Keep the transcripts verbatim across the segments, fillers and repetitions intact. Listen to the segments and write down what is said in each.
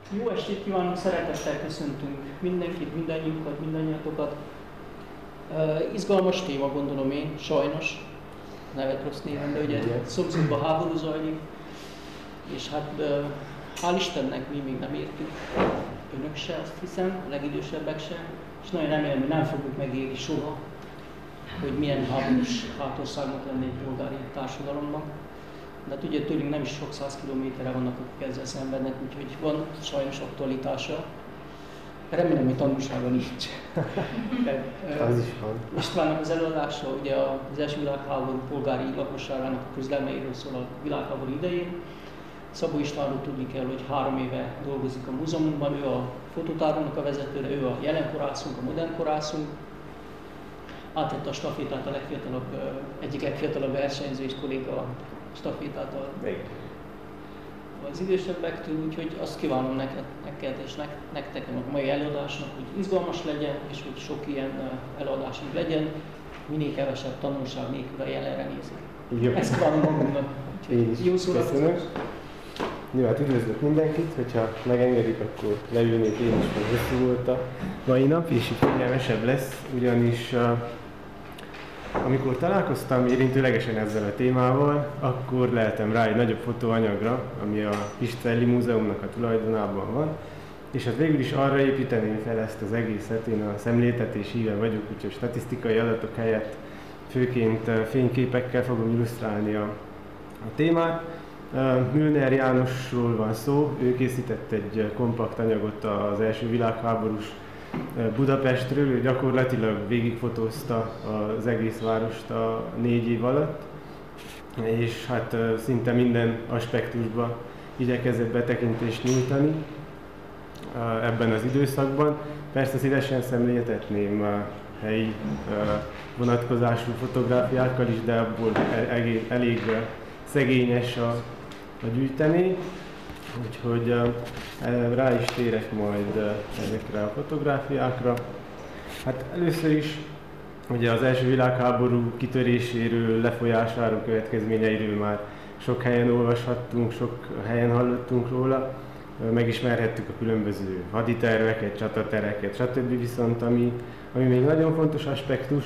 Jó estét kívánok, szeretettel köszöntünk mindenkit, mindannyiukat, mindannyiatokat. Uh, izgalmas téma, gondolom én, sajnos, nevet rossz néven, de ugye szomszédban háború zajlik, és hát uh, hál' Istennek mi még nem értünk, önök se, azt hiszem, a legidősebbek sem, és nagyon remélem, hogy nem fogjuk megélni soha, hogy milyen háborús hátországnak lenne egy polgári társadalomban. De hát ugye tőlünk nem is sok száz kilométerre vannak, akik ezzel szenvednek, úgyhogy van sajnos aktualitása. Remélem, hogy tanulsága nincs. Az is van. Istvánnak az előadása ugye az első világháború polgári lakosságának a küzdelmeiről szól a világháború idején. Szabó Istvánról tudni kell, hogy három éve dolgozik a múzeumunkban, ő a fotótárunknak a vezetőre, ő a jelenkorászunk, a modernkorászunk. Átvette a stafétát a legfiatalabb, egyik legfiatalabb versenyző és kolléga a stafétát az idősebbektől, úgyhogy azt kívánom neked, neked és nektek a mai előadásnak, hogy izgalmas legyen, és hogy sok ilyen előadásunk legyen, minél kevesebb tanulság nélkül a jelenre nézik. Ezt kívánom magunknak. Én is jó szórakozást! Jó, hát üdvözlök mindenkit, hogyha megengedik, akkor leülnék én is, mert hosszú volt a mai nap, és itt kényelmesebb lesz, ugyanis uh, amikor találkoztam érintőlegesen ezzel a témával, akkor lehetem rá egy nagyobb fotóanyagra, ami a Pistelli Múzeumnak a tulajdonában van, és hát végül is arra építeném fel ezt az egészet, én a szemléltetés híve vagyok, úgyhogy statisztikai adatok helyett főként fényképekkel fogom illusztrálni a, a témát. Müllner Jánosról van szó, ő készített egy kompakt anyagot az első világháborús Budapestről, ő gyakorlatilag végigfotózta az egész várost a négy év alatt, és hát szinte minden aspektusban igyekezett betekintést nyújtani ebben az időszakban. Persze szívesen szemléltetném a helyi vonatkozású fotográfiákkal is, de abból elég, elég szegényes a, a gyűjtemény. Úgyhogy uh, rá is térek majd uh, ezekre a fotográfiákra. Hát először is ugye az első világháború kitöréséről, lefolyásáról, következményeiről már sok helyen olvashattunk, sok helyen hallottunk róla. Uh, megismerhettük a különböző haditerveket, csatatereket, stb. Viszont ami, ami még nagyon fontos aspektus,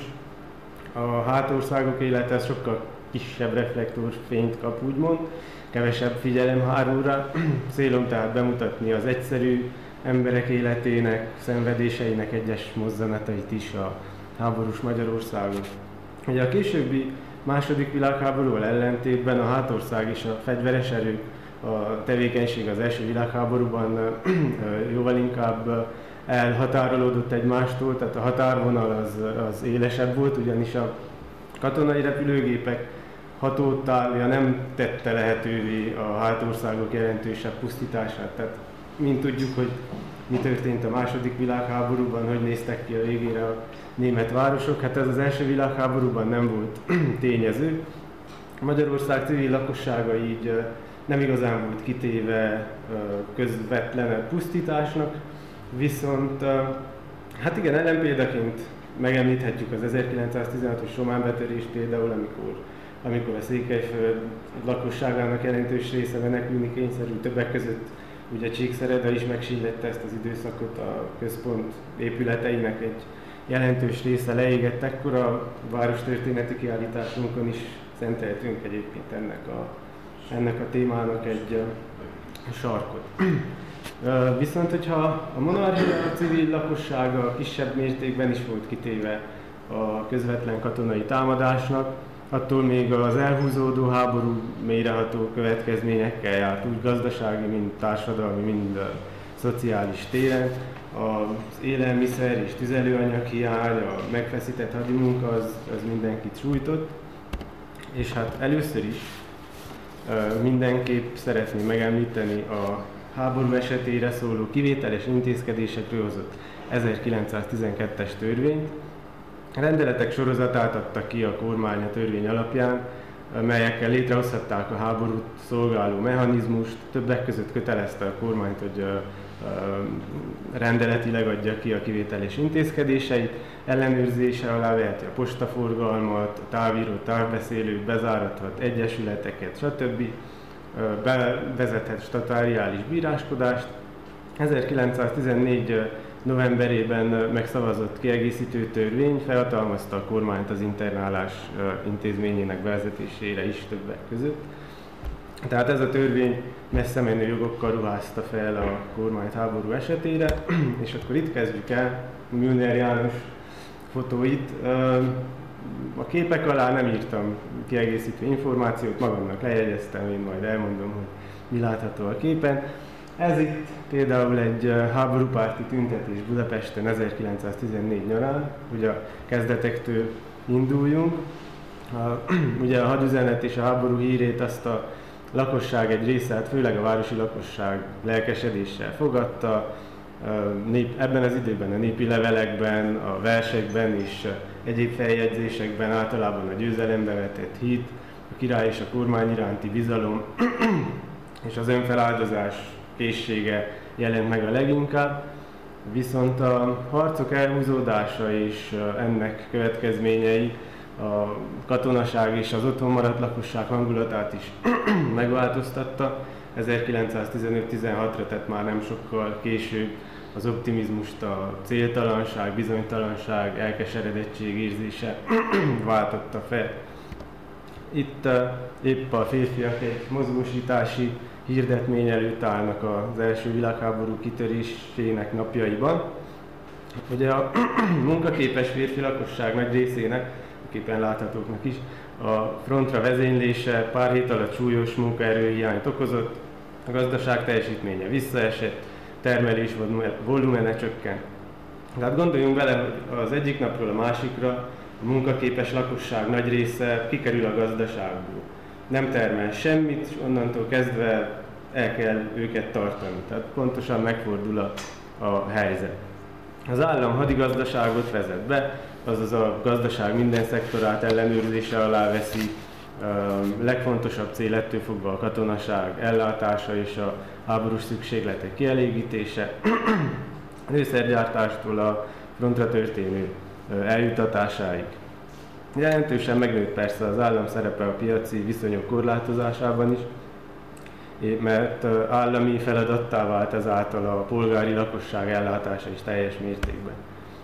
a hátországok élete sokkal kisebb reflektorfényt kap, úgymond. Kevesebb figyelem hárul rá. Célom tehát bemutatni az egyszerű emberek életének, szenvedéseinek egyes mozzanatait is a háborús Magyarországon. Ugye a későbbi második világháborúval ellentétben a hátország és a fegyveres erők, a tevékenység az első világháborúban jóval inkább elhatárolódott egymástól, tehát a határvonal az, az élesebb volt, ugyanis a katonai repülőgépek hatótávja nem tette lehetővé a hátországok jelentősebb pusztítását. Tehát mint tudjuk, hogy mi történt a második világháborúban, hogy néztek ki a végére a német városok, hát ez az első világháborúban nem volt tényező. Magyarország civil lakossága így nem igazán volt kitéve közvetlenebb pusztításnak, viszont hát igen, ellenpéldaként megemlíthetjük az ezerkilencszáztizenhatos román betörést például, amikor amikor a Székelyföld lakosságának jelentős része menekülni kényszerült, többek között ugye Csíkszereda is megsínlette ezt az időszakot, a központ épületeinek egy jelentős része leégett, ekkor a várostörténeti kiállításunkon is szenteltünk egyébként ennek a, ennek a témának egy a sarkot. Viszont, hogyha a monarchia civil lakossága kisebb mértékben is volt kitéve a közvetlen katonai támadásnak, attól még az elhúzódó háború mélyreható következményekkel járt, úgy gazdasági, mind társadalmi, mind uh, szociális téren. Az élelmiszer és tüzelőanyag hiány, a megfeszített hadimunka az, az mindenkit sújtott. És hát először is uh, mindenképp szeretném megemlíteni a háború esetére szóló kivételes intézkedésekről hozott ezerkilencszáztizenkettes törvényt. Rendeletek sorozatát adta ki a kormány a törvény alapján, melyekkel létrehozhatták a háborút szolgáló mechanizmust, többek között kötelezte a kormányt, hogy rendeletileg adja ki a kivételes intézkedéseit, ellenőrzése alá veheti a postaforgalmat, a távíró, távbeszélőt, bezárathat egyesületeket, stb. Bevezethet statáriális bíráskodást, ezerkilencszáztizennégy novemberében megszavazott kiegészítő törvény felhatalmazta a kormányt az internálás intézményének bevezetésére is többek között. Tehát ez a törvény messze menő jogokkal ruházta fel a kormányt háború esetére, és akkor itt kezdjük el Müller János fotóit. A képek alá nem írtam kiegészítő információt, magamnak lejegyeztem, én majd elmondom, hogy mi látható a képen. Ez itt például egy háborúpárti tüntetés Budapesten ezerkilencszáztizennégy nyarán, ugye a kezdetektől induljunk. A, ugye a hadüzenet és a háború hírét azt a lakosság egy része, hát főleg a városi lakosság lelkesedéssel fogadta. Nép, ebben az időben a népi levelekben, a versekben és egyéb feljegyzésekben általában a győzelembe vetett hit, a király és a kormány iránti bizalom és az önfeláldozás készsége jelent meg a leginkább. Viszont a harcok elhúzódása és ennek következményei a katonaság és az otthon maradt lakosság hangulatát is megváltoztatta. ezerkilencszáztizenöt-tizenhatra, tehát már nem sokkal később az optimizmust a céltalanság, bizonytalanság, elkeseredettség érzése váltotta fel. Itt uh, épp a férfiak egy mozgósítási hirdetmény előtt állnak az első világháború kitörésének napjaiban. Ugye a munkaképes férfi lakosság nagy részének, a képen láthatóknak is, a frontra vezénylése pár hét alatt súlyos munkaerőhiányt okozott, a gazdaság teljesítménye visszaesett, termelés volumene csökkent. Tehát gondoljunk bele, hogy az egyik napról a másikra a munkaképes lakosság nagy része kikerül a gazdaságból. Nem termel semmit, és onnantól kezdve el kell őket tartani. Tehát pontosan megfordul a, a helyzet. Az állam hadigazdaságot vezet be, azaz a gazdaság minden szektorát ellenőrzése alá veszi. A legfontosabb cél ettől fogva a katonaság ellátása és a háborús szükségletek kielégítése, lőszergyártástól a frontra történő eljutatásáig. Jelentősen megnőtt persze az állam szerepe a piaci viszonyok korlátozásában is, mert állami feladattá vált ezáltal a polgári lakosság ellátása is teljes mértékben.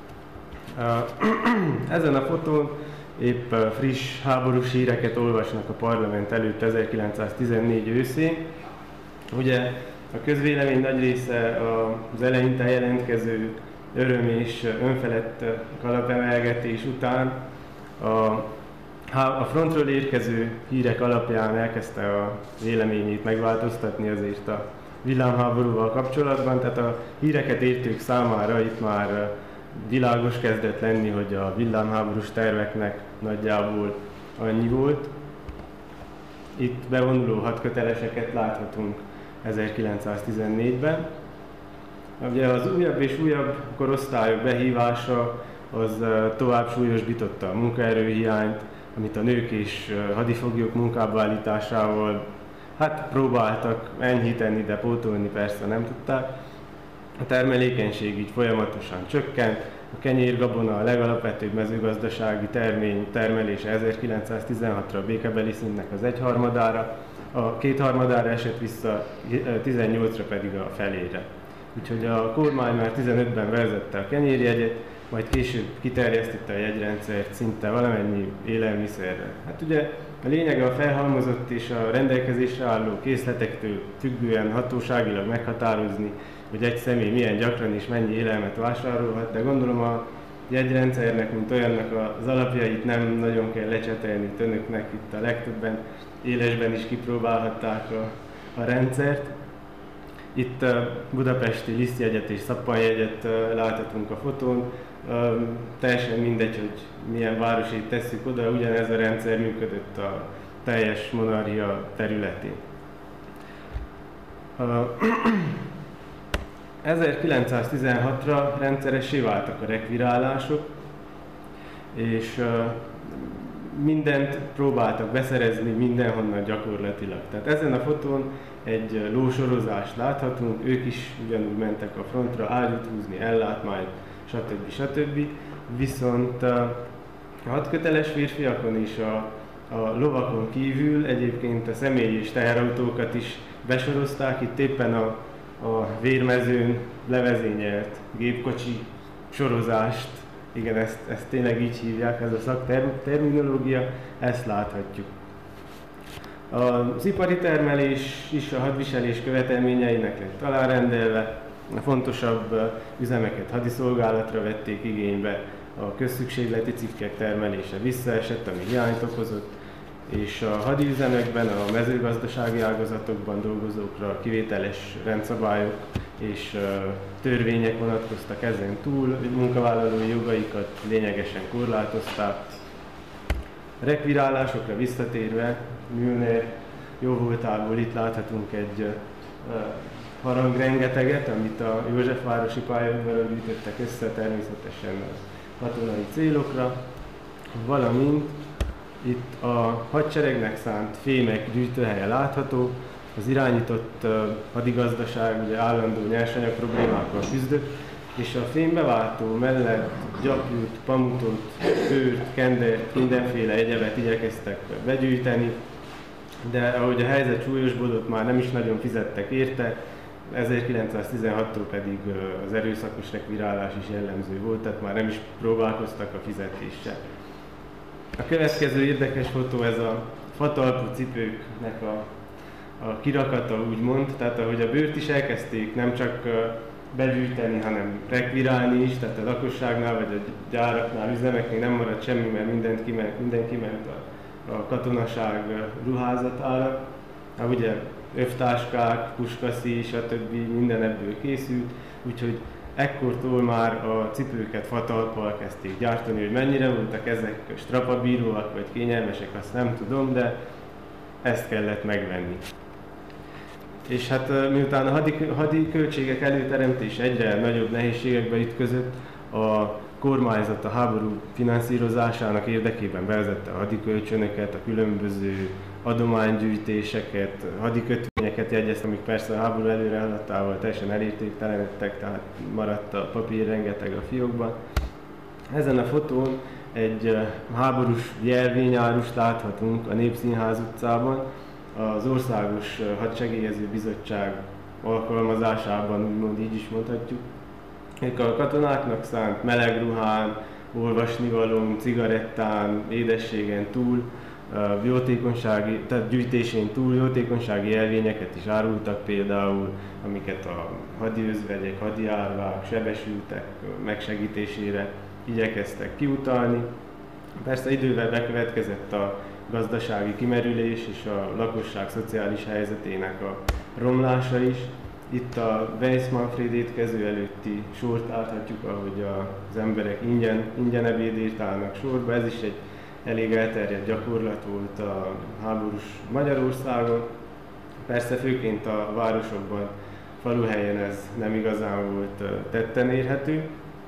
Ezen a fotón épp friss háborús híreket olvasnak a parlament előtt ezerkilencszáztizennégy őszén. Ugye a közvélemény nagy része az eleinte jelentkező öröm és önfelett kalapemelgetés után a a frontról érkező hírek alapján elkezdte a véleményét megváltoztatni azért a villámháborúval kapcsolatban, tehát a híreket értők számára itt már világos kezdett lenni, hogy a villámháborús terveknek nagyjából annyi volt. Itt bevonuló hadköteleseket láthatunk ezerkilencszáztizennégyben. Ugye az újabb és újabb korosztályok behívása az tovább súlyosbította a munkaerőhiányt, amit a nők és hadifoglyok munkába állításával hát próbáltak enyhíteni, de pótolni persze nem tudták. A termelékenység így folyamatosan csökkent, a kenyér, gabona a legalapvetőbb mezőgazdasági termény termelése ezerkilencszáztizenhatra a békebeli szintnek az egyharmadára, a kétharmadára esett vissza, tizennyolcra pedig a felére. Úgyhogy a kormány már tizenötben vezette a kenyérjegyet, majd később kiterjesztette a jegyrendszert szinte valamennyi élelmiszerre. Hát ugye a lényege a felhalmozott és a rendelkezésre álló készletektől függően hatóságilag meghatározni, hogy egy személy milyen gyakran és mennyi élelmet vásárolhat, de gondolom a jegyrendszernek, mint olyannak az alapjait nem nagyon kell lecsetelni önöknek, itt a legtöbben élesben is kipróbálhatták a, a rendszert. Itt a budapesti lisztjegyet és szappanjegyet láthatunk a fotón. Teljesen mindegy, hogy milyen városét tesszük oda, ugyanez a rendszer működött a teljes monarchia területén. ezerkilencszáztizenhatra rendszeressé váltak a rekvirálások, és mindent próbáltak beszerezni mindenhonnan gyakorlatilag. Tehát ezen a fotón egy lósorozást láthatunk, ők is ugyanúgy mentek a frontra, ágyút húzni, ellátmányt, stb. stb. Viszont a hadköteles férfiakon és a, a lovakon kívül egyébként a személy és teherautókat is besorozták. Itt éppen a a vérmezőn levezényelt gépkocsi sorozást, igen, ezt, ezt tényleg így hívják, ez a szakterminológia, ezt láthatjuk. Az ipari termelés is a hadviselés követelményeinek lett alárendelve, a fontosabb üzemeket hadiszolgálatra vették igénybe, a közszükségleti cikkek termelése visszaesett, ami hiányt okozott, és a hadiüzemekben, a mezőgazdasági ágazatokban dolgozókra kivételes rendszabályok és törvények vonatkoztak ezen túl, munkavállalói jogaikat lényegesen korlátozták. A rekvirálásokra visszatérve, Mühlner jóvoltából itt láthatunk egy harangrengeteget, amit a Józsefvárosi pályaudvaron gyűjtöttek össze, természetesen a katonai célokra, valamint itt a hadseregnek szánt fémek gyűjtőhelye látható, az irányított uh, hadigazdaság ugye állandó nyersanyag problémákkal küzdött, és a fémbeváltó mellett gyapjút, pamutot, kőrt, kendert, mindenféle egyebet igyekeztek begyűjteni, de ahogy a helyzet súlyosbodott, már nem is nagyon fizettek érte, ezerkilencszáztizenhattól pedig uh, az erőszakos rekvirálás is jellemző volt, tehát már nem is próbálkoztak a fizetéssel. A következő érdekes fotó ez a fatalpú cipőknek a, a kirakata, úgymond, tehát ahogy a bőrt is elkezdték nem csak begyűjteni, hanem rekvirálni is, tehát a lakosságnál vagy a gyáraknál, üzemeknél nem maradt semmi, mert mindent kiment, minden kiment a, a katonaság ruházatára. Hát ugye övtáskák, puskaszíj, stb. Minden ebből készült, úgyhogy ekkortól már a cipőket fatalppal kezdték gyártani, hogy mennyire voltak ezek strapabíróak vagy kényelmesek, azt nem tudom, de ezt kellett megvenni. És hát miután a hadi, hadi költségek előteremtése egyre nagyobb nehézségekbe ütközött, a kormányzat a háború finanszírozásának érdekében bevezette a hadikölcsönöket, a különböző adománygyűjtéseket, hadikötvényeket jegyezte, amik persze a háború előre haladtával teljesen elértéktelenedtek, tehát maradt a papír rengeteg a fiókban. Ezen a fotón egy háborús jelvényárust láthatunk a Népszínház utcában, az Országos Hadsegélyező Bizottság alkalmazásában, úgymond így is mondhatjuk. Ők a katonáknak szánt meleg ruhán, olvasnivalón, cigarettán, édességen túl, jótékonysági, tehát gyűjtésén túl jótékonysági jelvényeket is árultak, például amiket a hadiözvegyek, hadiárvák, sebesültek megsegítésére igyekeztek kiutalni. Persze idővel bekövetkezett a gazdasági kimerülés és a lakosság szociális helyzetének a romlása is. Itt a Weiss Manfréd étkező előtti sort láthatjuk, ahogy az emberek ingyen, ingyen ebédért állnak sorba. Ez is egy elég elterjedt gyakorlat volt a háborús Magyarországon. Persze főként a városokban, faluhelyen ez nem igazán volt tetten érhető.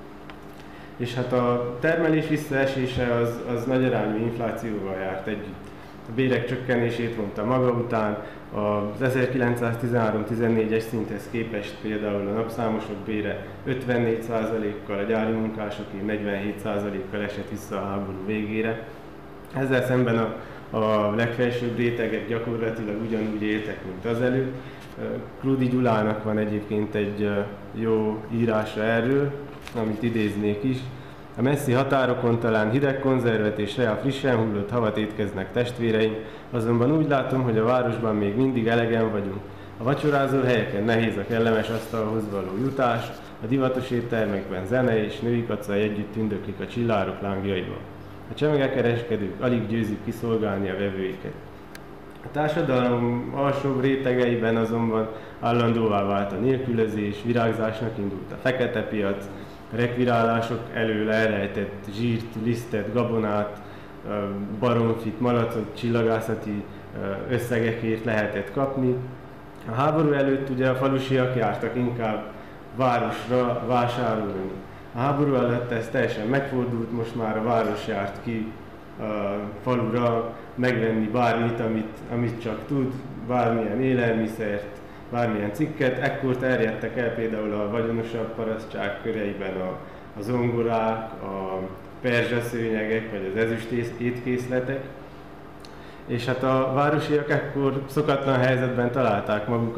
És hát a termelés visszaesése az, az nagyarányú inflációval járt együtt. A bérek csökkenését vonta maga után, az ezerkilencszáztizenhárom tizennégyes szinthez képest például a napszámosok bére ötvennégy százalékkal, a gyári munkásoké negyvenhét százalékkal esett vissza a háború végére. Ezzel szemben a, a legfelsőbb rétegek gyakorlatilag ugyanúgy éltek, mint azelőtt. Krúdy Gyulának van egyébként egy jó írása erről, amit idéznék is. A messzi határokon talán hideg konzervet és rea frissen hullott havat étkeznek testvéreim, azonban úgy látom, hogy a városban még mindig elegen vagyunk. A vacsorázó helyeken nehéz a kellemes asztalhoz való jutás, a divatos éttermekben zene és női kacai együtt tündöklik a csillárok lángjaiban. A csemegekereskedők alig győzik kiszolgálni a vevőiket. A társadalom alsóbb rétegeiben azonban állandóvá vált a nélkülözés, virágzásnak indult a fekete piac, a rekvirálások elől elrejtett zsírt, lisztet, gabonát, baromfit, malacot, csillagászati összegekért lehetett kapni. A háború előtt ugye a falusiak jártak inkább városra vásárolni. A háború előtt ez teljesen megfordult, most már a város járt ki a falura megvenni bármit, amit, amit csak tud, bármilyen élelmiszert, bármilyen cikket. Ekkor terjedtek el például a vagyonosabb parasztság köreiben a, a zongorák, a perzsaszőnyegek vagy az ezüst étkészletek. És hát a városiak ekkor szokatlan helyzetben találták magukat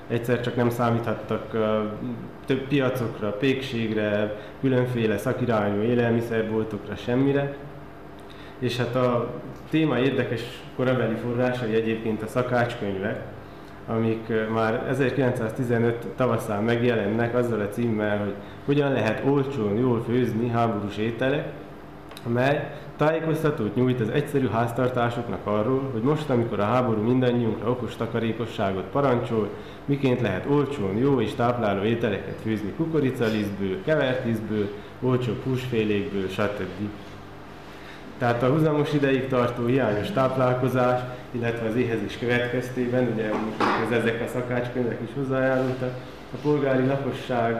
egyszer csak nem számíthattak több piacokra, pékségre, különféle szakirányú élelmiszerboltokra, semmire. És hát a téma érdekes korabeli forrásai egyébként a szakácskönyvek, amik már ezerkilencszáztizenöt tavaszán megjelennek azzal a címmel, hogy hogyan lehet olcsón jól főzni háborús ételek, amely tájékoztatót nyújt az egyszerű háztartásoknak arról, hogy most, amikor a háború mindannyiunkra okos takarékosságot parancsol, miként lehet olcsón, jó és tápláló ételeket főzni kukoricalisztből, kevert lisztből, olcsó húsfélékből, stb. Tehát a húzamos ideig tartó hiányos táplálkozás, illetve az éhezés következtében, ugye ez ezek a szakácskönyvek is hozzájárultak, a polgári lakosság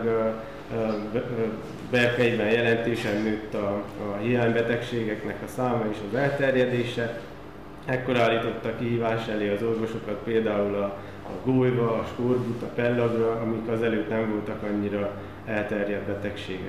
berkeiben jelentősen nőtt a, a hiánybetegségeknek a száma és az elterjedése. Ekkor állította kihívás elé az orvosokat például a, a gólyva, a skorbut, a pellagra, amik azelőtt nem voltak annyira elterjedt betegségek.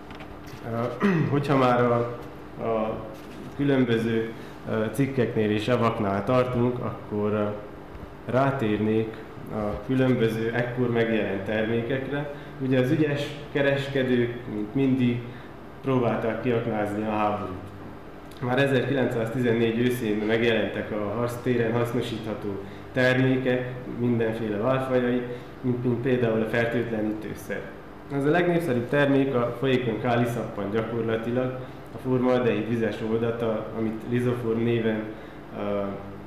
Hogyha már a, a különböző cikkeknél és javaknál tartunk, akkor rátérnék a különböző ekkor megjelent termékekre. Ugye az ügyes kereskedők, mint mindig, próbálták kiaknázni a háborút. Már ezerkilencszáztizennégy őszén megjelentek a harctéren hasznosítható termékek, mindenféle válfajai, mint, mint például a fertőtlenítőszer. Ez a legnépszerűbb termék a folyékony káliszappan gyakorlatilag, a formaldehid vizes oldata, amit Lizoform néven uh,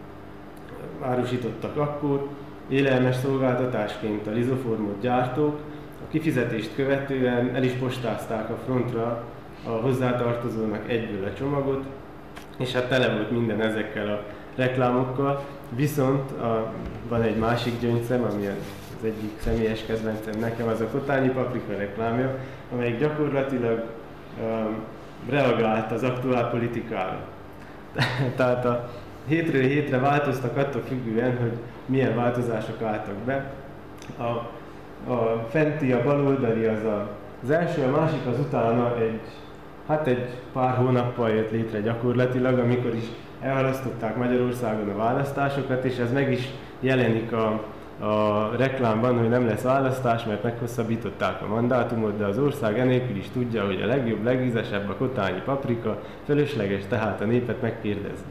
árusítottak akkor. Élelmes szolgáltatásként a Lizoformot gyártók a kifizetést követően el is postázták a frontra a hozzátartozónak egyből a csomagot, és hát tele volt minden ezekkel a reklámokkal. Viszont a, van egy másik gyöngyszem, ami az egyik személyes kedvencem nekem, az a kotányi paprika reklámja, amelyik gyakorlatilag um, reagált az aktuál politikára. Tehát a hétről hétre változtak attól függően, hogy milyen változások álltak be. A, a fenti, a baloldali az a, az első, a másik az utána egy, hát egy pár hónappal jött létre gyakorlatilag, amikor is elhalasztották Magyarországon a választásokat, és ez meg is jelenik a, a reklámban, hogy nem lesz választás, mert meghosszabbították a mandátumot, de az ország enélkül is tudja, hogy a legjobb, legízesebb a kotányi paprika, fölösleges tehát a népet megkérdezni.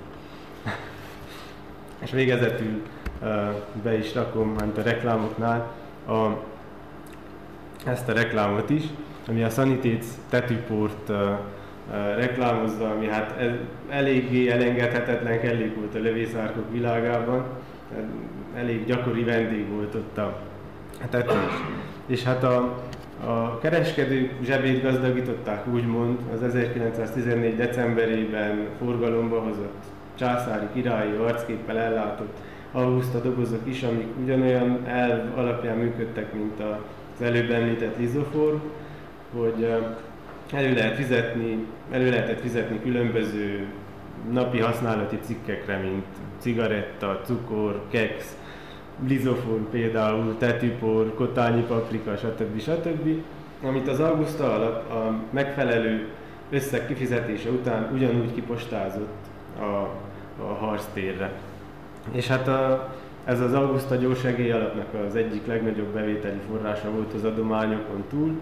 És végezetül uh, be is rakom, mint a reklámoknál, a, ezt a reklámot is, ami a Sanitéz tetűport uh, uh, reklámozza, ami hát el, eléggé elengedhetetlen kellék volt a lövészárkok világában. Elég gyakori vendég volt ott a tetős. És hát a, a kereskedők zsebét gazdagították, úgymond az ezerkilencszáztizennégy decemberében forgalomba hozott császári királyi arcképpel ellátott auguszta dobozok is, amik ugyanolyan elv alapján működtek, mint az előbb említett Lizoform, hogy elő, lehet fizetni, elő lehetett fizetni különböző napi használati cikkekre, mint cigaretta, cukor, keksz, Lizoform például, tetűpor, kotányi paprika, stb. stb. Amit az auguszta alatt a megfelelő összeg kifizetése után ugyanúgy kipostázott a, a harctérre. És hát a, ez az Auguszta gyorsegély alapnak az egyik legnagyobb bevételi forrása volt az adományokon túl.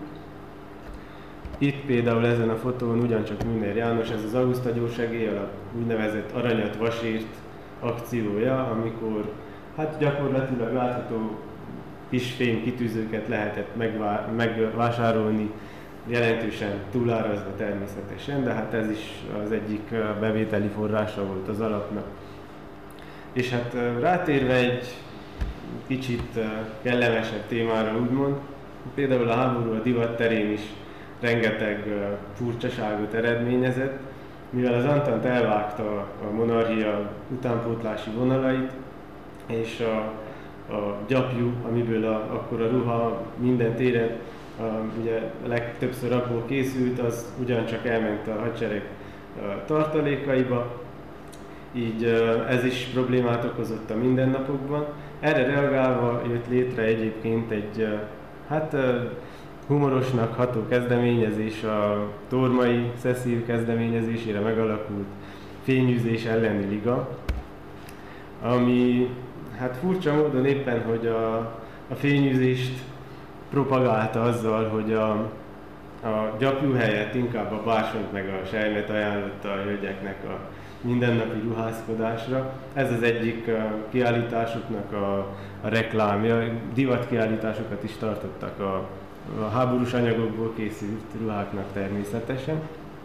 Itt például ezen a fotón ugyancsak Müller János, ez az Auguszta gyorsegély alap úgynevezett aranyat vasért akciója, amikor hát gyakorlatilag látható kis fémkitűzőket lehetett megvá- megvásárolni, jelentősen túlárazva természetesen, de hát ez is az egyik bevételi forrása volt az alapnak. És hát rátérve egy kicsit kellemesebb témára úgymond, például a háború a divat terén is rengeteg furcsaságot eredményezett, mivel az Antant elvágta a monarchia utánpótlási vonalait, és a, a gyapjú, amiből a, akkor a ruha minden téren a, ugye legtöbbször abból készült, az ugyancsak elment a hadsereg a tartalékaiba, így ez is problémát okozott a mindennapokban. Erre reagálva jött létre egyébként egy hát humorosnak ható kezdeményezés, a Tormai Cecil kezdeményezésére megalakult fényűzés elleni liga, ami hát furcsa módon éppen, hogy a, a fényűzést propagálta azzal, hogy a, a gyapjú helyett inkább a bársont meg a selymet ajánlotta a hölgyeknek a mindennapi ruházkodásra. Ez az egyik kiállításuknak a, a reklámja. Divatkiállításokat is tartottak a, a háborús anyagokból készült ruháknak természetesen.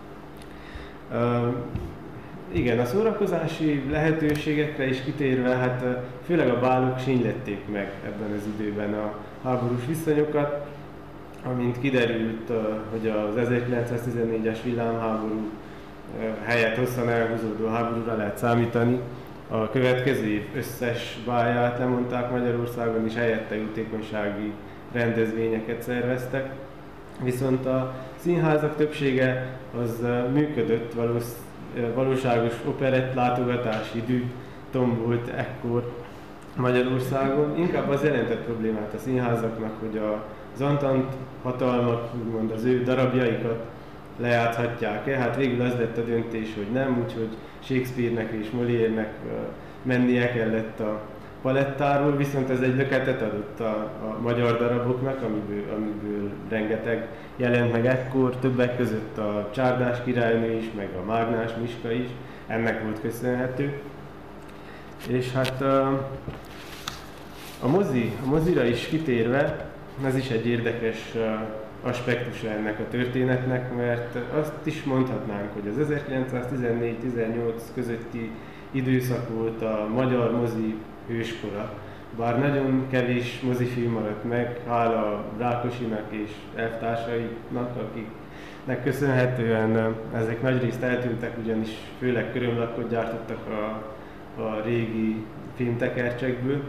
Uh, igen, a szórakozási lehetőségekre is kitérve, hát főleg a bálok sínylették meg ebben az időben a háborús viszonyokat, amint kiderült, hogy az ezerkilencszáztizennégyes villámháború helyett hosszan elhúzódó háborúra lehet számítani. A következő év összes bálját lemondták Magyarországon, és helyette jótékonysági rendezvényeket szerveztek. Viszont a színházak többsége az működött, valósz, valóságos operett látogatási idő tombolt ekkor Magyarországon. Inkább az jelentett problémát a színházaknak, hogy az Antant hatalmak, úgymond az ő darabjaikat lejáthatják-e. Hát végül az lett a döntés, hogy nem, úgyhogy Shakespeare-nek és Molière-nek mennie kellett a palettáról, viszont ez egy löketet adott a, a magyar daraboknak, amiből, amiből rengeteg jelent meg ekkor, többek között a Csárdás királynő is, meg a Mágnás Miska is, ennek volt köszönhető. És hát a, a mozi, a mozira is kitérve, ez is egy érdekes aspektusa ennek a történetnek, mert azt is mondhatnánk, hogy az ezerkilencszáztizennégy-tizennyolc közötti időszak volt a magyar mozi hőskora. Bár nagyon kevés mozifilm maradt meg, hála Rákosinak és elvtársainak, akiknek köszönhetően ezek nagyrészt eltűntek, ugyanis főleg körömlakot gyártottak a, a régi filmtekercsekből.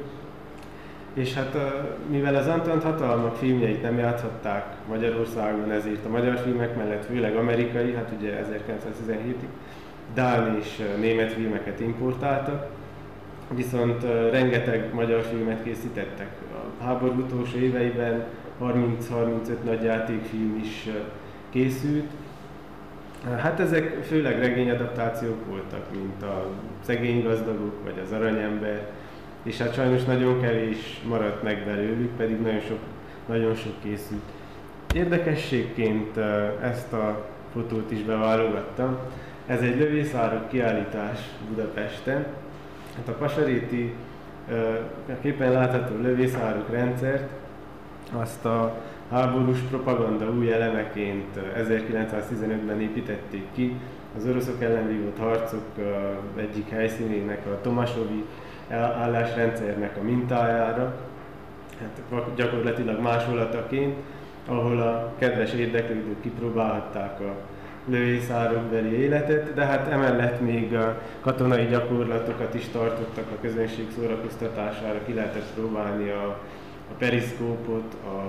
És hát mivel az Antant hatalmak filmjeit nem játszhatták Magyarországon, ezért a magyar filmek mellett főleg amerikai, hát ugye ezerkilencszáztizenhétig, dán és német filmeket importáltak, viszont rengeteg magyar filmet készítettek. A háború utolsó éveiben harminc-harmincöt nagy játékfilm is készült. Hát ezek főleg regényadaptációk voltak, mint a Szegény gazdagok vagy az Aranyember, és hát sajnos nagyon kevés maradt meg belőlük, pedig nagyon sok, nagyon sok készült. Érdekességként ezt a fotót is beválogattam. Ez egy lövészárok kiállítás Budapesten. Hát a Pasaréti képen látható lövészárok rendszert azt a háborús propaganda új elemeként ezerkilencszáztizenötben építették ki. Az oroszok ellen vívott harcok egyik helyszínének, a Tomasovi állásrendszernek a mintájára, hát gyakorlatilag másolataként, ahol a kedves érdeklődők kipróbálhatták a lövészárokbeli életet, de hát emellett még a katonai gyakorlatokat is tartottak a közönség szórakoztatására, ki lehetett próbálni a, a periszkópot, a,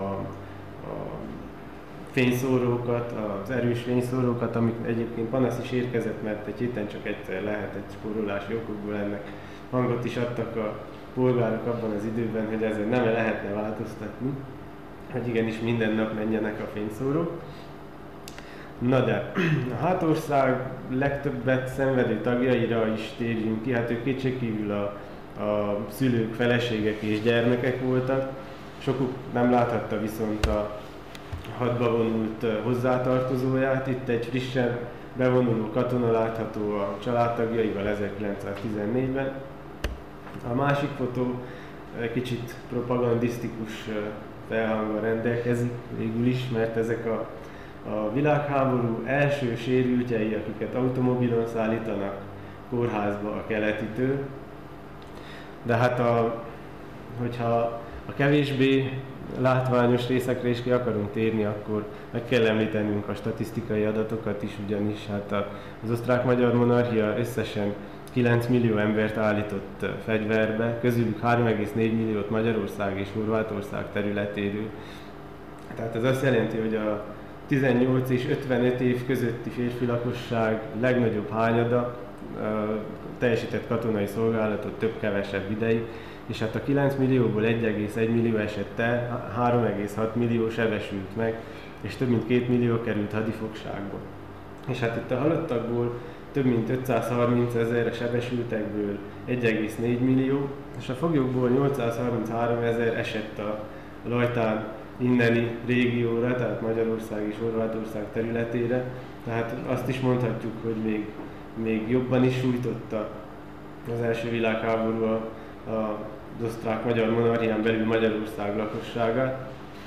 a fényszórókat, az erős fényszórókat, amik egyébként panasz is érkezett, mert egy héten csak egyszer lehet, egy spórolási okokból ennek hangot is adtak a polgárok abban az időben, hogy ezen nem lehetne változtatni, hogy igenis minden nap menjenek a fényszórók. Na de, a hátország legtöbbet szenvedő tagjaira is térjünk ki, hát ők kétségkívül a, a szülők, feleségek és gyermekek voltak. Sokuk nem láthatta viszont a hadba vonult hozzátartozóját. Itt egy frissen bevonuló katona látható a családtagjaival ezerkilencszáztizennégyben. A másik fotó kicsit propagandisztikus felhanggal rendelkezik végül is, mert ezek a, a világháború első sérültjei, akiket automobilon szállítanak kórházba a Keletitől. De hát a, hogyha a kevésbé látványos részekre is ki akarunk térni, akkor meg kell említenünk a statisztikai adatokat is, ugyanis hát az osztrák-magyar monarchia összesen kilenc millió embert állított fegyverbe, közülük három egész négy milliót Magyarország és Horvátország területéről. Tehát ez azt jelenti, hogy a tizennyolc és ötvenöt év közötti férfi lakosság legnagyobb hányada teljesített katonai szolgálatot több-kevesebb ideig, és hát a kilenc millióból egy egész egy millió esett el, három egész hat millió sebesült meg, és több mint két millió került hadifogságba. És hát itt a halottakból több mint ötszázharminc ezer, a sebesültekből egy egész négy millió, és a foglyokból nyolcszázharminchárom ezer esett a Lajtán inneni régióra, tehát Magyarország és Horvátország területére. Tehát azt is mondhatjuk, hogy még, még jobban is sújtotta az első világháború a, a az osztrák-magyar monarchián belül Magyarország lakosságát.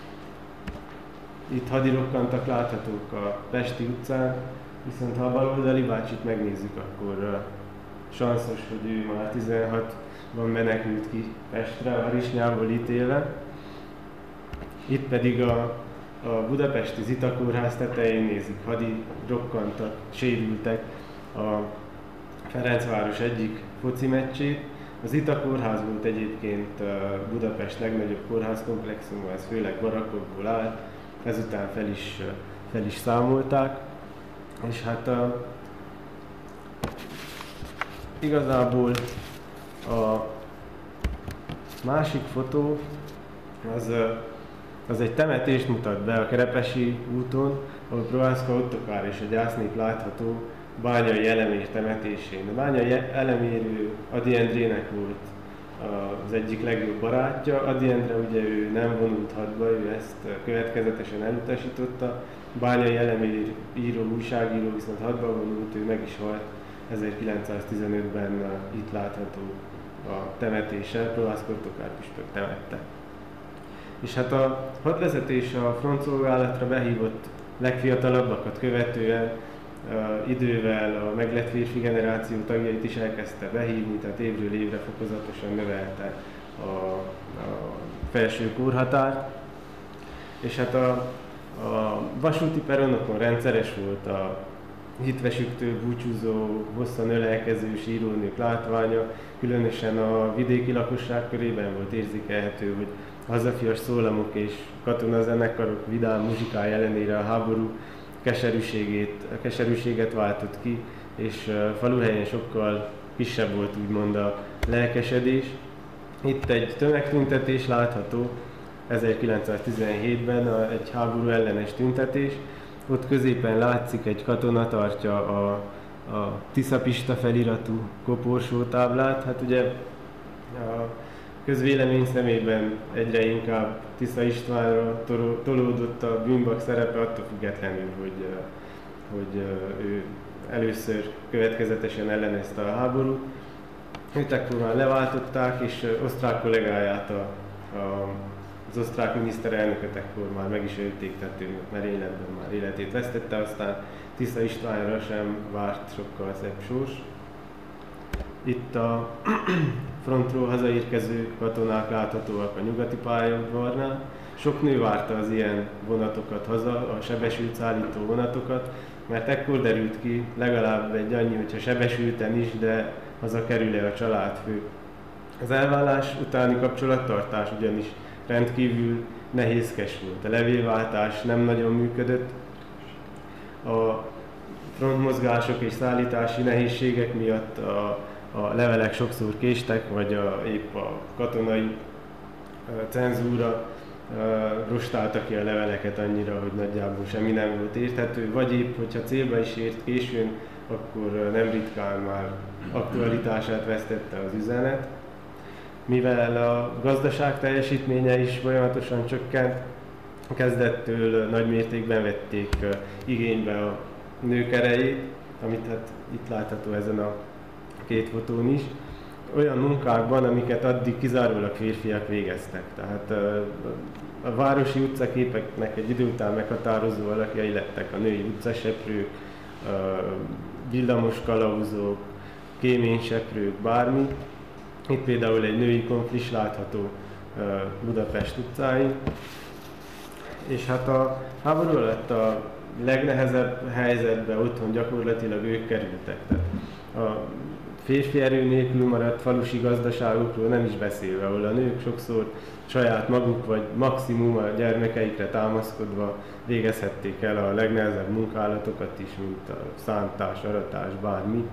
Itt hadirokkantak láthatók a Pesti utcán, viszont ha a baloldali bácsit megnézzük, akkor uh, sanszos, hogy ő már tizenhatban menekült ki Pestre, a Harisnyából ítélve. Itt pedig a, a budapesti Zita kórház tetején nézik, hadirokkantak, sérültek a Ferencváros egyik foci meccsét. Az Zita kórház volt egyébként Budapest legnagyobb kórházkomplexuma, ez főleg barakkokból áll, ezután fel is, fel is számolták. És hát a, igazából a másik fotó az, az egy temetést mutat be a Kerepesi úton, ahol Prohászka Ottokár és a gyásznép látható Bányai Elemér temetésén. A Bányai Elemér Ady Endrének volt az egyik legjobb barátja. Ady Endre ugye ő nem vonult hadba, ő ezt következetesen elutasította. Bányai Elemér író, újságíró viszont hadba vonult, ő meg is halt ezerkilencszáztizenötben itt látható a temetése, Prohászka Ottokár püspök temette. És hát a hadvezetés a frontszolgálatra behívott legfiatalabbakat követően Uh, idővel a meglett férfi generáció tagjait is elkezdte behívni, tehát évről évre fokozatosan növelte a, a felső korhatárt. És hát a, a vasúti peronokon rendszeres volt a hitvesüktől búcsúzó, hosszan ölelkező sírónők látványa, különösen a vidéki lakosság körében volt érzékelhető, hogy hazafias szólamok és katonazenekarok vidám muzsikája ellenére a háború keserűségét, keserűséget váltott ki, és uh, faluhelyen sokkal kisebb volt úgymond a lelkesedés. Itt egy tömegtüntetés látható ezerkilencszáztizenhétben, a, egy háború ellenes tüntetés. Ott középen látszik egy katona tartja a, a Tiszapista feliratú koporsótáblát. Hát ugye a közvélemény szemében egyre inkább Tisza Istvánra tolódott a bűnbak szerepe, attól függetlenül, hogy, hogy ő először következetesen ellenezte a háborút. Őt ekkor már leváltották, és osztrák kollégáját, a, a, az osztrák miniszterelnököt ekkor már meg is ölték, tehát ő merényletben már életét vesztette, aztán Tisza Istvánra sem várt sokkal szebb sors. Itt a frontról hazaérkező katonák láthatóak a nyugati pályaudvarnál. Sok nő várta az ilyen vonatokat haza, a sebesült szállító vonatokat, mert ekkor derült ki legalább egy annyi, hogyha sebesülten is, de haza kerül-e a családfő. Az elvállás utáni kapcsolattartás ugyanis rendkívül nehézkes volt. A levélváltás nem nagyon működött. A frontmozgások és szállítási nehézségek miatt a a levelek sokszor késtek, vagy a, épp a katonai a cenzúra rostálta ki a leveleket annyira, hogy nagyjából semmi nem volt érthető, vagy épp, hogyha célba is ért későn, akkor nem ritkán már aktualitását vesztette az üzenet. Mivel a gazdaság teljesítménye is folyamatosan csökkent, kezdettől nagy mértékben vették igénybe a nők erejét, amit hát itt látható ezen a két fotón is, olyan munkákban, amiket addig kizárólag férfiak végeztek. Tehát a, a városi utcaképeknek egy idő után meghatározó alakjai lettek a női utcaseprők, villamos kalauzók, kéményseprők, bármi. Itt például egy női konflis látható Budapest utcáin. És hát a háború alatt a legnehezebb helyzetbe otthon gyakorlatilag ők kerültek. Tehát a férfi erő nélkül maradt falusi gazdaságokról nem is beszélve, ahol a nők sokszor saját maguk vagy maximum a gyermekeikre támaszkodva végezhették el a legnehezebb munkálatokat is, mint a szántás, aratás, bármi.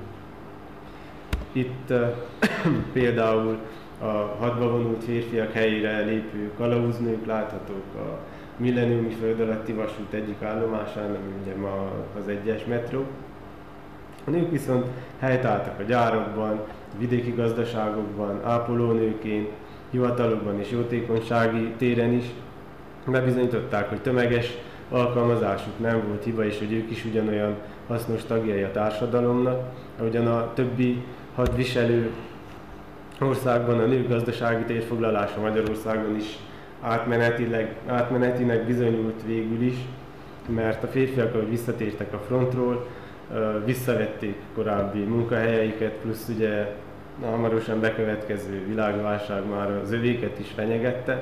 Itt uh, például a hadba vonult férfiak helyére lépő kalauznők láthatók a milleniumi föld alatti vasút egyik állomásán, ami ugye ma az egyes metró. A nők viszont helytálltak a gyárakban, vidéki gazdaságokban, ápolónőként, hivatalokban és jótékonysági téren is. bebizonyították, hogy tömeges alkalmazásuk nem volt hiba, és hogy ők is ugyanolyan hasznos tagjai a társadalomnak, ahogyan a többi hadviselő országban a nők gazdasági térfoglalása Magyarországon is átmenetileg, átmenetinek bizonyult végül is, mert a férfiak, ahogy visszatértek a frontról, visszavették korábbi munkahelyeiket, plusz ugye a hamarosan bekövetkező világválság már az övéket is fenyegette.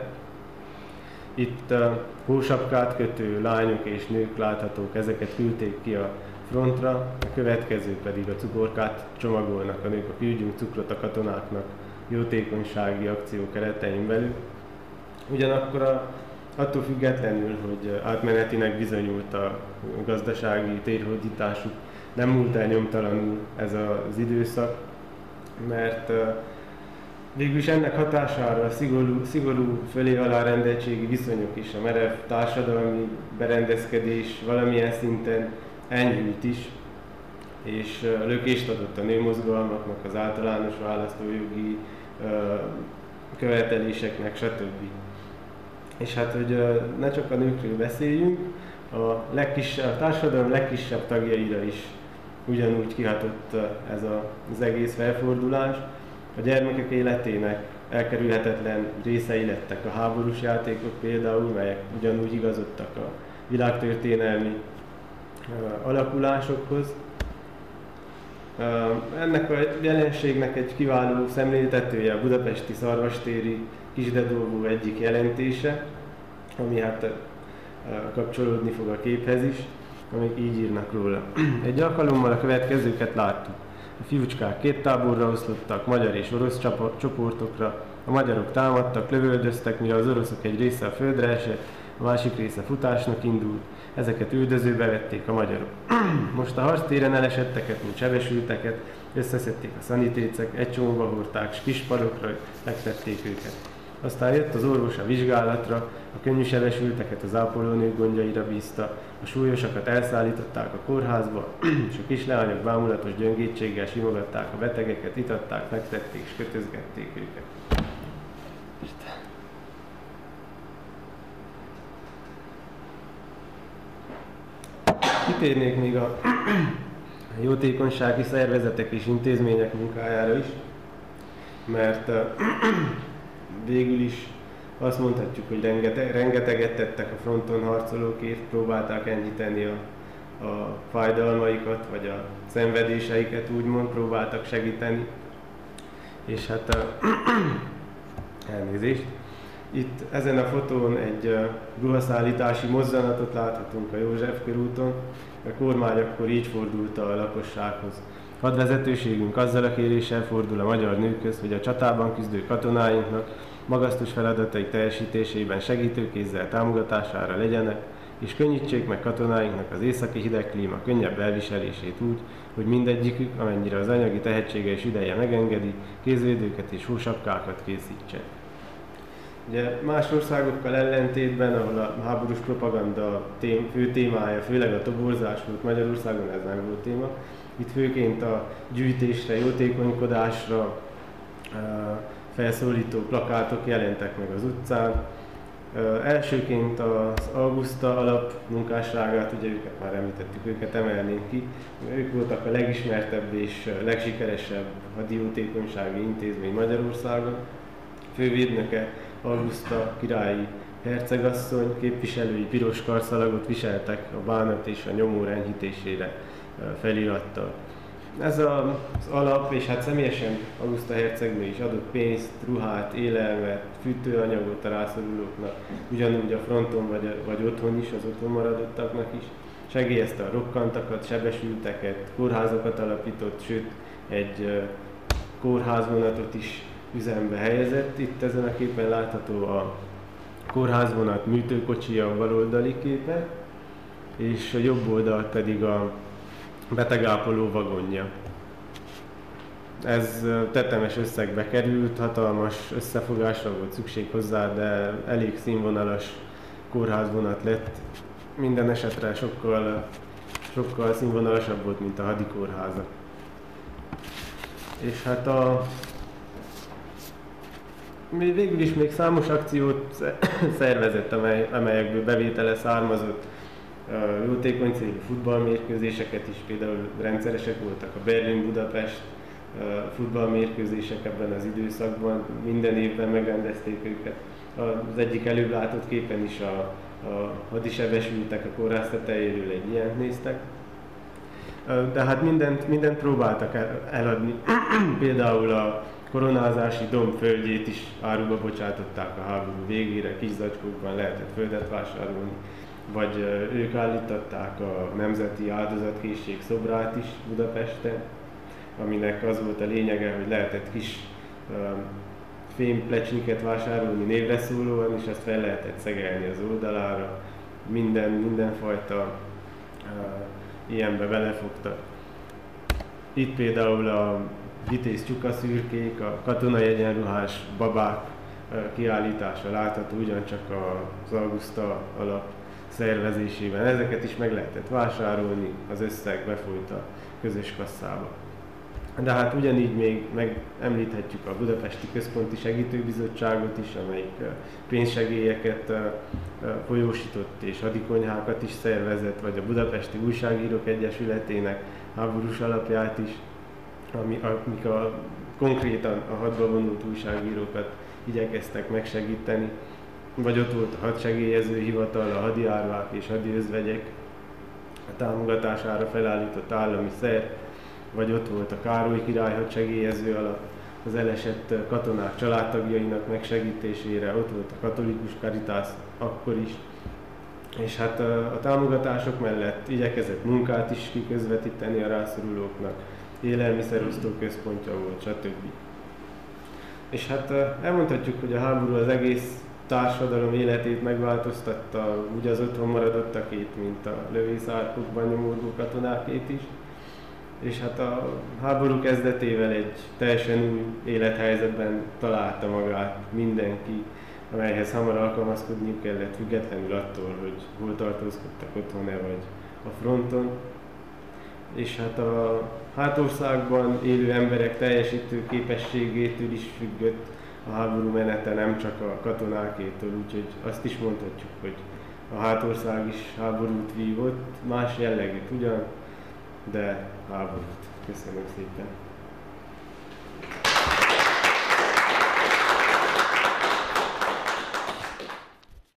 Itt a hósapkát kötő lányok és nők láthatók, ezeket küldték ki a frontra, a következő pedig a cukorkát csomagolnak a nők, a küldjünk cukrot a katonáknak jótékonysági akció keretein belül. Ugyanakkor a, attól függetlenül, hogy átmenetinek bizonyult a gazdasági térhódításuk, nem múlt el nyomtalanul ez az időszak, mert végülis ennek hatására a szigorú, szigorú fölé alárendeltségi viszonyok és a merev társadalmi berendezkedés valamilyen szinten enyhült is, és lökést adott a nőmozgalmaknak, az általános választójogi követeléseknek, stb. És hát, hogy ne csak a nőkről beszéljünk, a, legkisebb, a társadalom legkisebb tagjaira is ugyanúgy kihatott ez a, az egész felfordulás. A gyermekek életének elkerülhetetlen részei lettek a háborús játékok például, melyek ugyanúgy igazodtak a világtörténelmi uh, alakulásokhoz. Uh, ennek a jelenségnek egy kiváló szemléltetője a budapesti szarvastéri kisdedolvó egyik jelentése, ami hát uh, kapcsolódni fog a képhez is, amik így írnak róla. Egy alkalommal a következőket láttuk. A fiúcskák két táborra oszlottak, magyar és orosz csoportokra, a magyarok támadtak, lövöldöztek, mire az oroszok egy része a földre esett, a másik része futásnak indult, ezeket üldözőbe vették a magyarok. Most a harctéren elesetteket, mint sebesülteket, összeszedték a szanitécek, egy csomóba hordták, s kis padokra fektették őket. Aztán jött az orvos a vizsgálatra, a könnyű sebesülteket az ápolónők gondjaira bízta, a súlyosakat elszállították a kórházba, és a kisleányok bámulatos gyöngétséggel simogatták a betegeket, itatták, fektették és kötözgették őket. Kitérnék még a jótékonysági szervezetek és intézmények munkájára is, mert végül is azt mondhatjuk, hogy rengeteg, rengeteget tettek a fronton harcolókért, próbálták enyhíteni a, a fájdalmaikat, vagy a szenvedéseiket úgymond próbáltak segíteni. És hát a elnézést. Itt ezen a fotón egy ruhaszállítási mozzanatot láthatunk a József körúton. A kormány akkor így fordult a lakossághoz. Hadvezetőségünk azzal a kéréssel fordul a magyar nőkhöz, hogy a csatában küzdő katonáinknak magasztos feladatai teljesítésében segítőkézzel támogatására legyenek, és könnyítsék meg katonáinknak az északi hideg klíma könnyebb elviselését úgy, hogy mindegyikük, amennyire az anyagi tehetsége és ideje megengedi, kézvédőket és hósapkákat készítsen. Ugye más országokkal ellentétben, ahol a háborús propaganda tém, fő témája, főleg a toborzás volt, Magyarországon ez nem volt téma. Itt főként a gyűjtésre, jótékonykodásra felszólító plakátok jelentek meg az utcán. Elsőként az Auguszta alap munkásságát, ugye őket már említettük, őket emelnénk ki. Ők voltak a legismertebb és legsikeresebb hadijótékonysági intézmény Magyarországon. Fővédnöke Auguszta királyi hercegasszony, képviselői piros karszalagot viseltek a bánat és a nyomor enyhítésére felirattal. Ez az alap, és hát személyesen Auguszta hercegnő is adott pénzt, ruhát, élelmet, fűtőanyagot a rászorulóknak, ugyanúgy a fronton vagy, vagy otthon is, az otthon maradottaknak is. Segélyezte a rokkantakat, sebesülteket, kórházakat alapított, sőt egy kórházvonatot is üzembe helyezett. Itt ezen a képen látható a kórházvonat műtőkocsija a baloldali képe, és a jobb oldal pedig a betegápoló vagonja. Ez tetemes összegbe került, hatalmas összefogásra volt szükség hozzá, de elég színvonalas kórházvonat lett. Minden esetre sokkal, sokkal színvonalasabb volt, mint a hadikórházak. És hát a végül is még számos akciót szervezett, amely, amelyekből bevétele származott. Jótékony célú futballmérkőzéseket is, például rendszeresek voltak a Berlin-Budapest futballmérkőzések ebben az időszakban, minden évben megrendezték őket. Az egyik előbb látott képen is a, a hadisebesültek a kórház tetejéről egy ilyent néztek. De hát mindent, mindent próbáltak eladni. Például a koronázási domb földjét is áruba bocsátották a háború végére, kis zacskókban lehetett földet vásárolni. Vagy ők állították a Nemzeti Áldozatkészség szobrát is Budapesten, aminek az volt a lényege, hogy lehetett kis fémplecsniket vásárolni névre szólóan, és azt fel lehetett szegelni az oldalára. Minden, mindenfajta uh, ilyenbe belefogtak. Itt például a vitéz csukaszürkék, a katonai egyenruhás babák uh, kiállítása látható ugyancsak az Auguszta alap szervezésében. Ezeket is meg lehetett vásárolni, az összeg befolyt a közös kasszába. De hát ugyanígy még megemlíthetjük a Budapesti Központi Segítőbizottságot is, amelyik pénzsegélyeket folyósított és hadikonyhákat is szervezett, vagy a Budapesti Újságírók Egyesületének háborús alapját is, ami, amik a, konkrétan a hadba vonult újságírókat igyekeztek megsegíteni. Vagy ott volt a Hadsegélyező Hivatal, a hadiárvák és hadiözvegyek a támogatására felállított állami szerv, vagy ott volt a Károly Király Hadsegélyező alap az elesett katonák családtagjainak megsegítésére, ott volt a Katolikus Caritas akkor is. És hát a, a támogatások mellett igyekezett munkát is kiközvetíteni a rászorulóknak, élelmiszerosztó központja volt, stb. És hát elmondhatjuk, hogy a háború az egész társadalom életét megváltoztatta, úgy az otthon maradottakét, mint a lövészárkokban nyomorgó katonákét is. És hát a háború kezdetével egy teljesen új élethelyzetben találta magát mindenki, amelyhez hamar alkalmazkodniuk kellett, függetlenül attól, hogy hol tartózkodtak otthon-e vagy a fronton. És hát a hátországban élő emberek teljesítő képességétől is függött a háború menete, nem csak a katonákétől, úgyhogy azt is mondhatjuk, hogy a hátország is háborút vívott, más jellegűt ugyan, de háborút. Köszönöm szépen!